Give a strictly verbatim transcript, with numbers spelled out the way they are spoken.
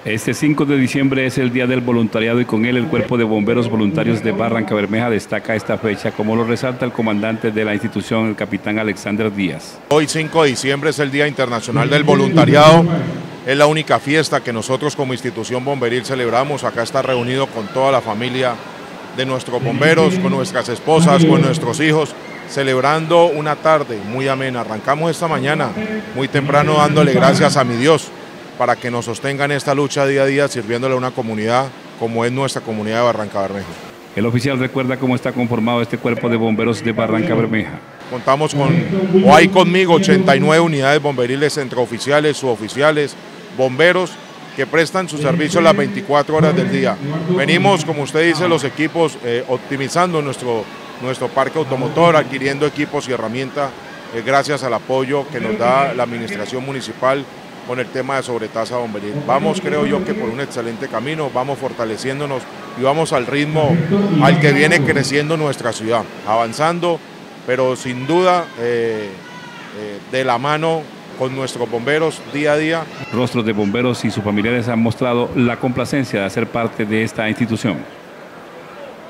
Este cinco de diciembre es el Día del Voluntariado y con él el Cuerpo de Bomberos Voluntarios de Barrancabermeja destaca esta fecha, como lo resalta el comandante de la institución, el capitán Alexander Díaz. Hoy cinco de diciembre es el Día Internacional del Voluntariado, es la única fiesta que nosotros como institución bomberil celebramos. Acá está reunido con toda la familia de nuestros bomberos, con nuestras esposas, con nuestros hijos, celebrando una tarde muy amena. Arrancamos esta mañana muy temprano dándole gracias a mi Dios para que nos sostenga en esta lucha día a día, sirviéndole a una comunidad como es nuestra comunidad de Barrancabermeja. El oficial recuerda cómo está conformado este Cuerpo de Bomberos de Barrancabermeja. Contamos con, o hay conmigo, ochenta y nueve unidades bomberiles entre oficiales, suboficiales, bomberos, que prestan su servicio las veinticuatro horas del día. Venimos, como usted dice, los equipos eh, optimizando nuestro, nuestro parque automotor, adquiriendo equipos y herramientas eh, gracias al apoyo que nos da la administración municipal con el tema de sobretasa bomberil. Vamos, creo yo, que por un excelente camino, vamos fortaleciéndonos y vamos al ritmo al que viene creciendo nuestra ciudad, avanzando, pero sin duda eh, eh, de la mano con nuestros bomberos día a día. Rostros de bomberos y sus familiares han mostrado la complacencia de hacer parte de esta institución.